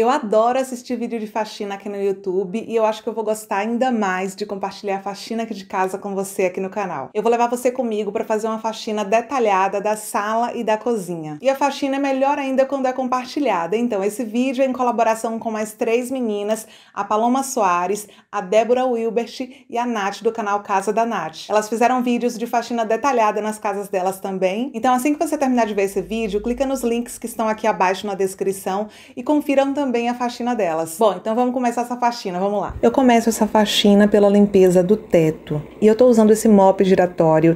Eu adoro assistir vídeo de faxina aqui no YouTube e eu acho que eu vou gostar ainda mais de compartilhar a faxina aqui de casa com você aqui no canal. Eu vou levar você comigo para fazer uma faxina detalhada da sala e da cozinha. E a faxina é melhor ainda quando é compartilhada. Então esse vídeo é em colaboração com mais 3 meninas, a Paloma Soares, a Débora Wilbert e a Nath do canal Casa da Nath. Elas fizeram vídeos de faxina detalhada nas casas delas também. Então assim que você terminar de ver esse vídeo, clica nos links que estão aqui abaixo na descrição e confiram também a faxina delas. Bom, então vamos começar essa faxina, vamos lá. Eu começo essa faxina pela limpeza do teto. E eu tô usando esse mop giratório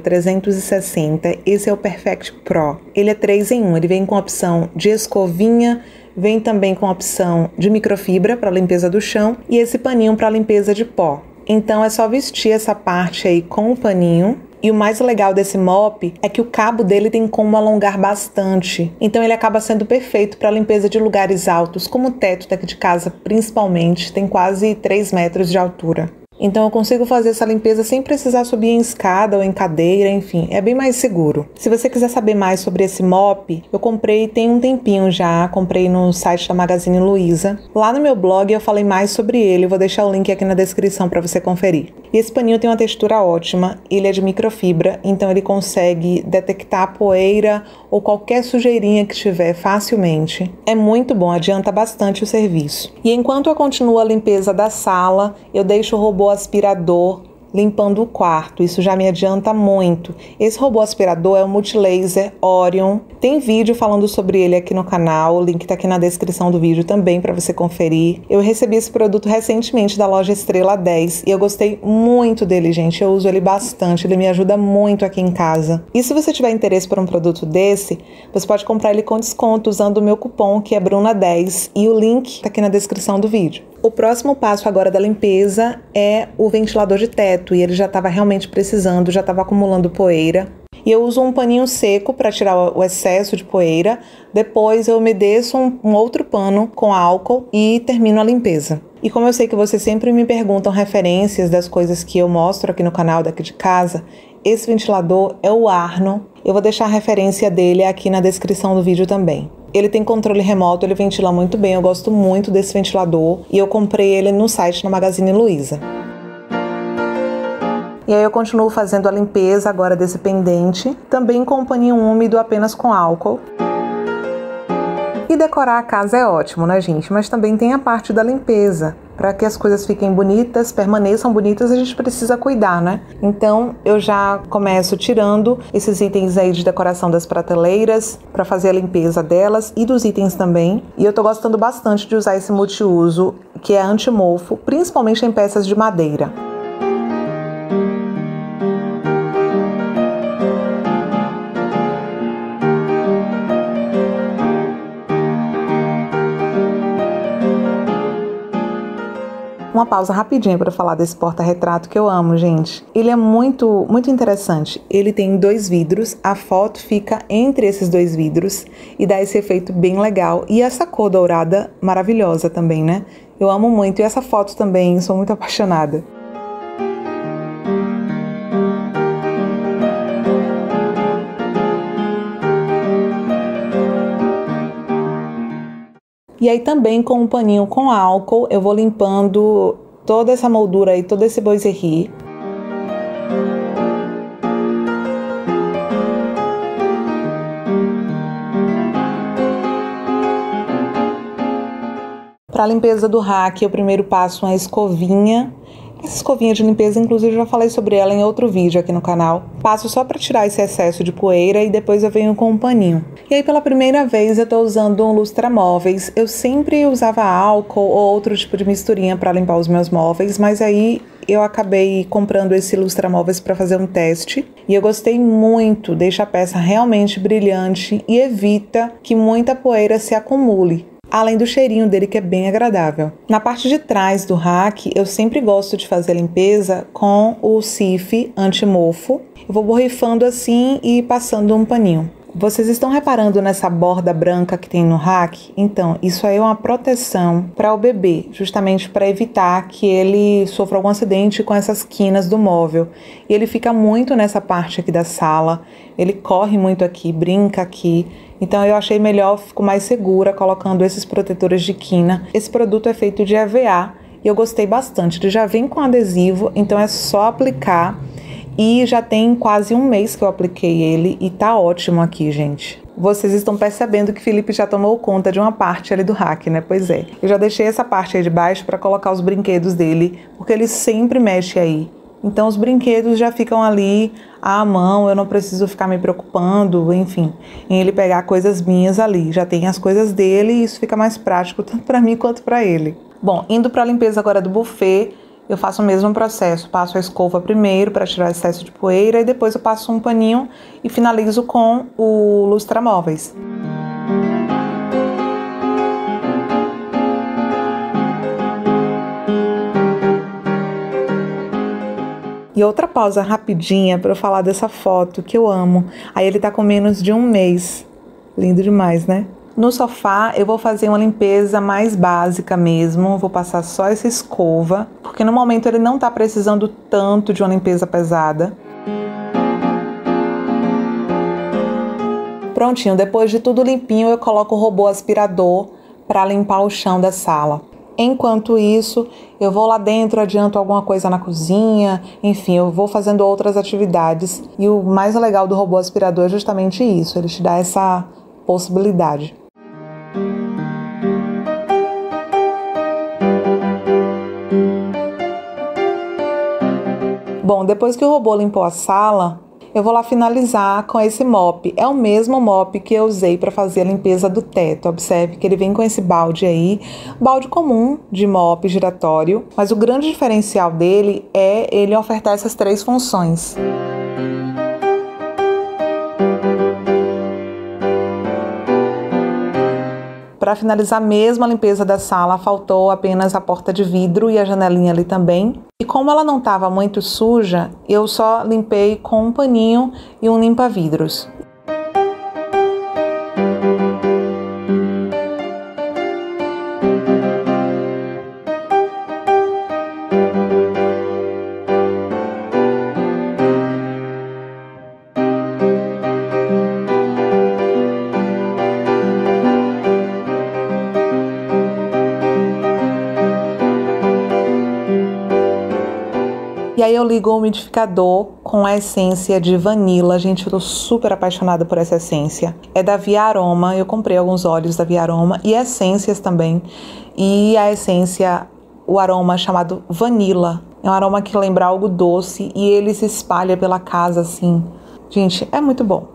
360, esse é o Perfect Pro. Ele é 3 em 1, ele vem com a opção de escovinha, vem também com a opção de microfibra para limpeza do chão e esse paninho para limpeza de pó. Então é só vestir essa parte aí com o paninho. E o mais legal desse mop é que o cabo dele tem como alongar bastante. Então ele acaba sendo perfeito para limpeza de lugares altos, como o teto daqui de casa principalmente, tem quase 3 metros de altura. Então eu consigo fazer essa limpeza sem precisar subir em escada ou em cadeira, enfim, é bem mais seguro. Se você quiser saber mais sobre esse mop, eu comprei tem um tempinho já, comprei no site da Magazine Luiza. Lá no meu blog eu falei mais sobre ele, vou deixar o link aqui na descrição para você conferir. E esse paninho tem uma textura ótima, ele é de microfibra, então ele consegue detectar poeira ou qualquer sujeirinha que tiver facilmente. É muito bom, adianta bastante o serviço. E enquanto eu continuo a limpeza da sala, eu deixo o robô aspirador limpando o quarto, isso já me adianta muito. Esse robô aspirador é o Multilaser Orion, tem vídeo falando sobre ele aqui no canal, o link tá aqui na descrição do vídeo também para você conferir. Eu recebi esse produto recentemente da loja Estrela 10 e eu gostei muito dele, gente, eu uso ele bastante, ele me ajuda muito aqui em casa. E se você tiver interesse por um produto desse, você pode comprar ele com desconto usando o meu cupom que é Bruna10 e o link tá aqui na descrição do vídeo. O próximo passo agora da limpeza é o ventilador de teto e ele já estava realmente precisando, já estava acumulando poeira. E eu uso um paninho seco para tirar o excesso de poeira, depois eu umedeço um outro pano com álcool e termino a limpeza. E como eu sei que vocês sempre me perguntam referências das coisas que eu mostro aqui no canal daqui de casa, esse ventilador é o Arno, eu vou deixar a referência dele aqui na descrição do vídeo também. Ele tem controle remoto, ele ventila muito bem, eu gosto muito desse ventilador e eu comprei ele no site na Magazine Luiza. E aí eu continuo fazendo a limpeza agora desse pendente, também com um paninho úmido apenas com álcool. E decorar a casa é ótimo, né, gente? Mas também tem a parte da limpeza. Para que as coisas fiquem bonitas, permaneçam bonitas, a gente precisa cuidar, né? Então eu já começo tirando esses itens aí de decoração das prateleiras para fazer a limpeza delas e dos itens também. E eu tô gostando bastante de usar esse multiuso que é anti-mofo, principalmente em peças de madeira. Uma pausa rapidinha para falar desse porta-retrato que eu amo, gente. Ele é muito interessante. Ele tem 2 vidros, a foto fica entre esses 2 vidros e dá esse efeito bem legal. E essa cor dourada maravilhosa também, né? Eu amo muito. E essa foto também, sou muito apaixonada. E aí também com um paninho com álcool, eu vou limpando toda essa moldura aí, todo esse boiserie. Para a limpeza do rack, eu primeiro passo uma escovinha. Essa escovinha de limpeza, inclusive, eu já falei sobre ela em outro vídeo aqui no canal. Passo só para tirar esse excesso de poeira e depois eu venho com um paninho. E aí, pela primeira vez, eu tô usando um lustramóveis. Eu sempre usava álcool ou outro tipo de misturinha para limpar os meus móveis, mas aí eu acabei comprando esse lustramóveis para fazer um teste. E eu gostei muito, deixa a peça realmente brilhante e evita que muita poeira se acumule. Além do cheirinho dele que é bem agradável. Na parte de trás do rack, eu sempre gosto de fazer a limpeza com o Cif anti-mofo. Eu vou borrifando assim e passando um paninho. Vocês estão reparando nessa borda branca que tem no rack? Então, isso aí é uma proteção para o bebê, justamente para evitar que ele sofra algum acidente com essas quinas do móvel. E ele fica muito nessa parte aqui da sala, ele corre muito aqui, brinca aqui. Então eu achei melhor, fico mais segura colocando esses protetores de quina. Esse produto é feito de EVA e eu gostei bastante. Ele já vem com adesivo, então é só aplicar. E já tem quase um mês que eu apliquei ele e tá ótimo aqui, gente. Vocês estão percebendo que Felipe já tomou conta de uma parte ali do rack, né? Pois é. Eu já deixei essa parte aí de baixo para colocar os brinquedos dele, porque ele sempre mexe aí. Então os brinquedos já ficam ali à mão, eu não preciso ficar me preocupando, enfim, em ele pegar coisas minhas ali. Já tem as coisas dele e isso fica mais prático, tanto para mim quanto para ele. Bom, indo para a limpeza agora do buffet, eu faço o mesmo processo, passo a escova primeiro para tirar excesso de poeira e depois eu passo um paninho e finalizo com o lustramóveis. E outra pausa rapidinha para eu falar dessa foto que eu amo. Aí ele tá com menos de um mês. Lindo demais, né? No sofá eu vou fazer uma limpeza mais básica mesmo, vou passar só essa escova, porque no momento ele não tá precisando tanto de uma limpeza pesada. Prontinho, depois de tudo limpinho eu coloco o robô aspirador para limpar o chão da sala. Enquanto isso, eu vou lá dentro, adianto alguma coisa na cozinha, enfim, eu vou fazendo outras atividades. E o mais legal do robô aspirador é justamente isso, ele te dá essa possibilidade. Bom, depois que o robô limpou a sala, eu vou lá finalizar com esse mop. É o mesmo mop que eu usei para fazer a limpeza do teto. Observe que ele vem com esse balde aí, balde comum de mop giratório, mas o grande diferencial dele é ele ofertar essas três funções. Para finalizar mesmo a limpeza da sala, faltou apenas a porta de vidro e a janelinha ali também. E como ela não estava muito suja, eu só limpei com um paninho e um limpa-vidros. E aí eu ligo o umidificador com a essência de vanila. Gente, eu tô super apaixonada por essa essência. É da Via Aroma, eu comprei alguns óleos da Via Aroma e essências também. E a essência, o aroma chamado vanila. É um aroma que lembra algo doce e ele se espalha pela casa assim. Gente, é muito bom.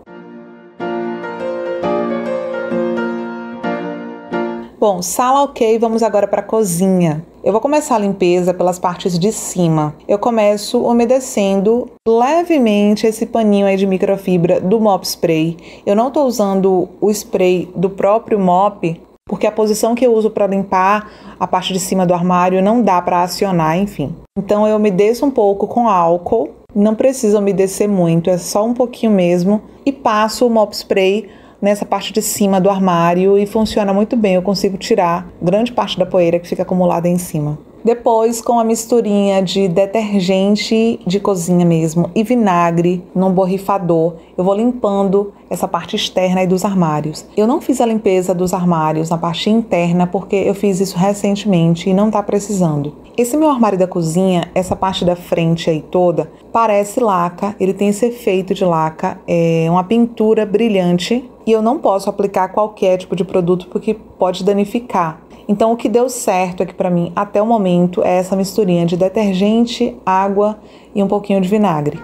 Bom, sala ok, vamos agora para a cozinha. Eu vou começar a limpeza pelas partes de cima. Eu começo umedecendo levemente esse paninho aí de microfibra do mop spray. Eu não estou usando o spray do próprio mop, porque a posição que eu uso para limpar a parte de cima do armário não dá para acionar, enfim. Então eu umedeço um pouco com álcool, não precisa umedecer muito, é só um pouquinho mesmo, e passo o mop spray nessa parte de cima do armário e funciona muito bem, eu consigo tirar grande parte da poeira que fica acumulada em cima. Depois, com a misturinha de detergente de cozinha mesmo e vinagre num borrifador, eu vou limpando essa parte externa aí dos armários. Eu não fiz a limpeza dos armários na parte interna porque eu fiz isso recentemente e não tá precisando. Esse meu armário da cozinha, essa parte da frente aí toda, parece laca, ele tem esse efeito de laca, é uma pintura brilhante e eu não posso aplicar qualquer tipo de produto porque pode danificar. Então o que deu certo aqui para mim até o momento é essa misturinha de detergente, água e um pouquinho de vinagre.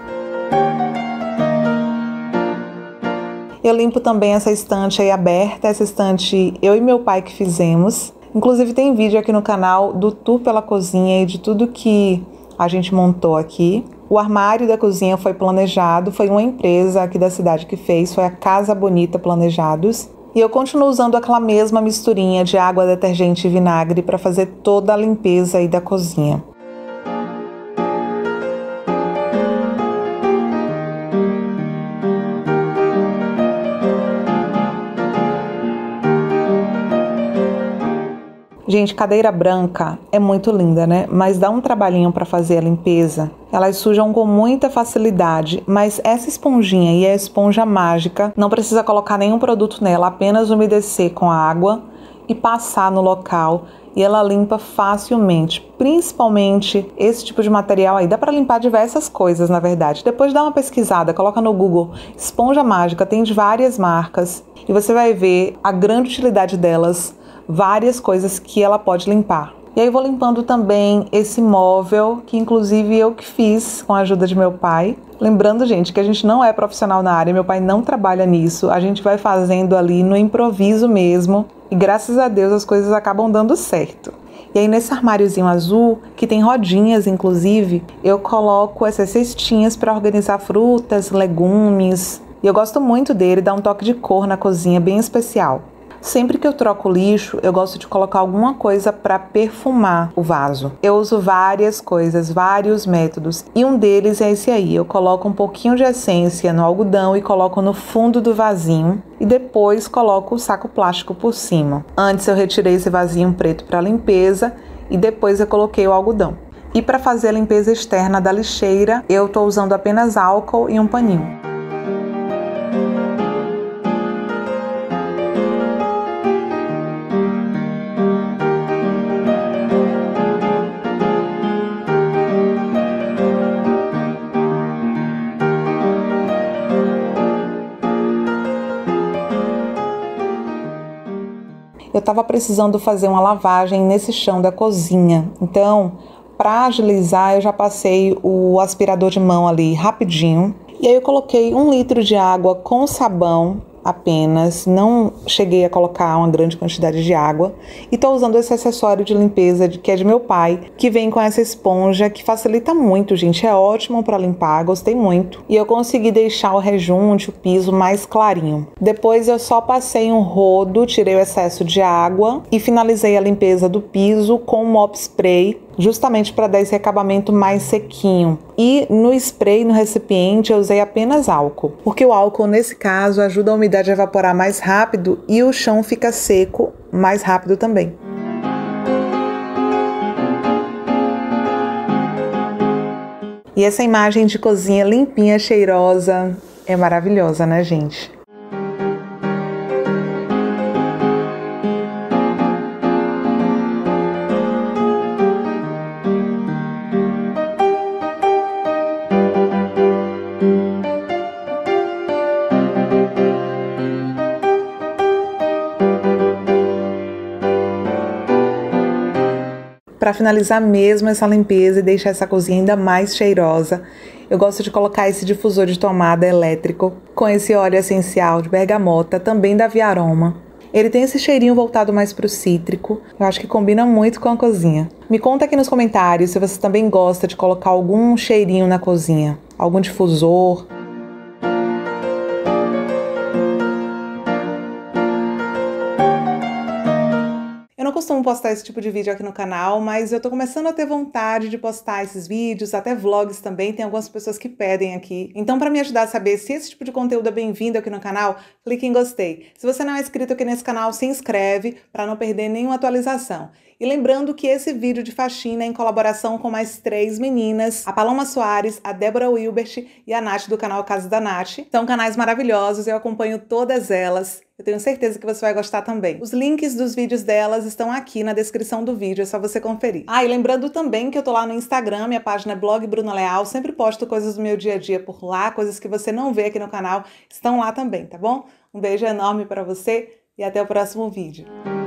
Eu limpo também essa estante aí aberta, essa estante eu e meu pai que fizemos. Inclusive tem vídeo aqui no canal do tour pela cozinha e de tudo que a gente montou aqui. O armário da cozinha foi planejado, foi uma empresa aqui da cidade que fez, foi a Casa Bonita Planejados. E eu continuo usando aquela mesma misturinha de água, detergente e vinagre para fazer toda a limpeza aí da cozinha. Gente, cadeira branca é muito linda, né? Mas dá um trabalhinho para fazer a limpeza. Elas sujam com muita facilidade, mas essa esponjinha e a esponja mágica, não precisa colocar nenhum produto nela, apenas umedecer com água e passar no local e ela limpa facilmente, principalmente esse tipo de material aí. Dá para limpar diversas coisas, na verdade. Depois dá uma pesquisada, coloca no Google esponja mágica, tem de várias marcas e você vai ver a grande utilidade delas, várias coisas que ela pode limpar. E aí eu vou limpando também esse móvel, que inclusive eu que fiz com a ajuda de meu pai. Lembrando, gente, que a gente não é profissional na área, meu pai não trabalha nisso, a gente vai fazendo ali no improviso mesmo e graças a Deus as coisas acabam dando certo. E aí nesse armáriozinho azul, que tem rodinhas inclusive, eu coloco essas cestinhas para organizar frutas, legumes. E eu gosto muito dele, dá um toque de cor na cozinha bem especial. Sempre que eu troco o lixo, eu gosto de colocar alguma coisa para perfumar o vaso. Eu uso várias coisas, vários métodos, e um deles é esse aí. Eu coloco um pouquinho de essência no algodão e coloco no fundo do vasinho e depois coloco o saco plástico por cima. Antes eu retirei esse vasinho preto para limpeza e depois eu coloquei o algodão. E para fazer a limpeza externa da lixeira, eu estou usando apenas álcool e um paninho. Eu estava precisando fazer uma lavagem nesse chão da cozinha, então para agilizar eu já passei o aspirador de mão ali rapidinho e aí eu coloquei 1 litro de água com sabão apenas, não cheguei a colocar uma grande quantidade de água e estou usando esse acessório de limpeza que é de meu pai, que vem com essa esponja que facilita muito, gente, é ótimo para limpar, gostei muito e eu consegui deixar o rejunte, o piso mais clarinho. Depois eu só passei um rodo, tirei o excesso de água e finalizei a limpeza do piso com mop spray, justamente para dar esse acabamento mais sequinho. E no spray, no recipiente, eu usei apenas álcool, porque o álcool, nesse caso, ajuda a umidade a evaporar mais rápido e o chão fica seco mais rápido também. E essa imagem de cozinha limpinha, cheirosa, é maravilhosa, né, gente? Para finalizar mesmo essa limpeza e deixar essa cozinha ainda mais cheirosa, eu gosto de colocar esse difusor de tomada elétrico com esse óleo essencial de bergamota, também da Via Aroma. Ele tem esse cheirinho voltado mais para o cítrico, eu acho que combina muito com a cozinha. Me conta aqui nos comentários se você também gosta de colocar algum cheirinho na cozinha, algum difusor. Eu não costumo postar esse tipo de vídeo aqui no canal, mas eu tô começando a ter vontade de postar esses vídeos, até vlogs também, tem algumas pessoas que pedem aqui. Então, para me ajudar a saber se esse tipo de conteúdo é bem-vindo aqui no canal, clique em gostei. Se você não é inscrito aqui nesse canal, se inscreve para não perder nenhuma atualização. E lembrando que esse vídeo de faxina é em colaboração com mais 3 meninas, a Paloma Soares, a Débora Wilbert e a Nath do canal Casa da Nath. São canais maravilhosos, eu acompanho todas elas. Eu tenho certeza que você vai gostar também. Os links dos vídeos delas estão aqui na descrição do vídeo, é só você conferir. Ah, e lembrando também que eu tô lá no Instagram, minha página é Blog Bruna Leal, sempre posto coisas do meu dia a dia por lá, coisas que você não vê aqui no canal, estão lá também, tá bom? Um beijo enorme para você e até o próximo vídeo.